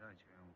圈我。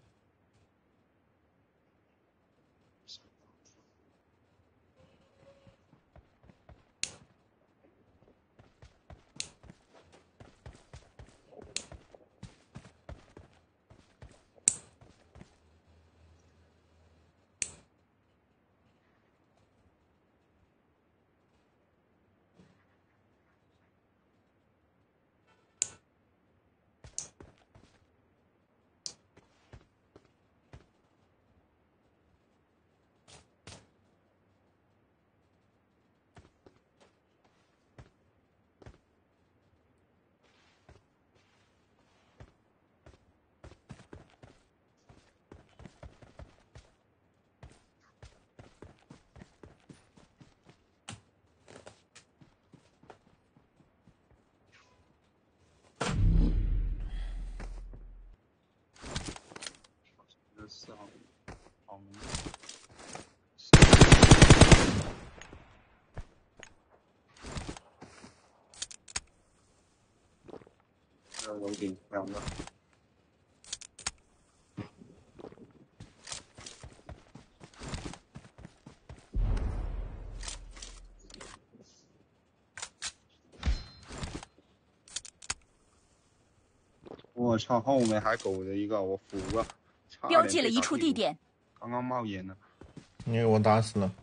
是好明显。楼顶2个。我操，后面还苟着一个，我服了。 标记了一处地点。 刚刚冒烟了。 你给我打死了。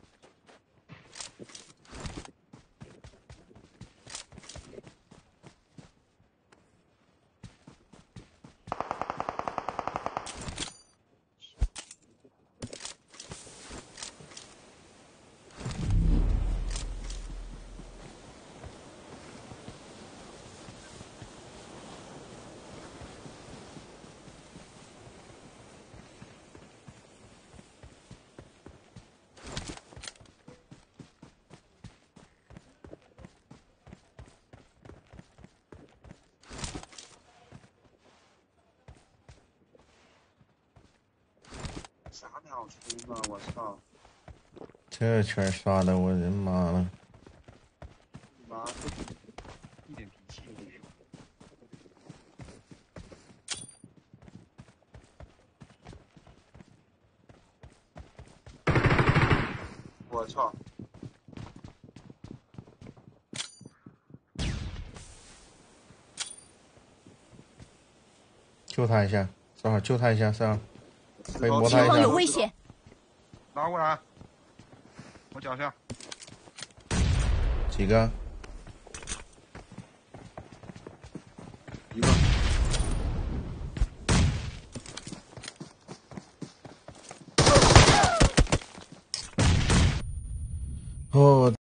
啥秒出啊！我操！ 这圈刷的我的妈了！ 妈，一点脾气都没有。我操！ 救他一下，正好救他一下，是吧？可以摸他前方一下。 有危险！ 拉过来！我脚下。 几个？ 一个。 哦。